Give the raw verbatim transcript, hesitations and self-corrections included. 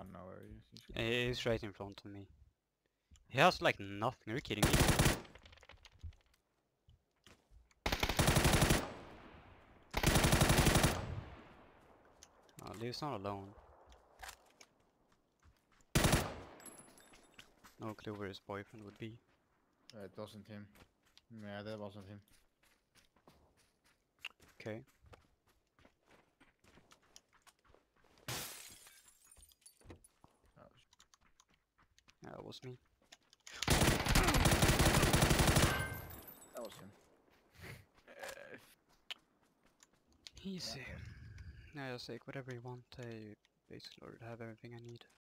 don't know where he is. He should- He's right in front of me. He has like nothing, are you kidding me? Oh, he's not alone. No clue where his boyfriend would be. Uh, it wasn't him. Yeah, that wasn't him. Okay. Oh, Yeah, that was me. that was him. Easy. Yeah, just take whatever you want. I basically already have everything I need.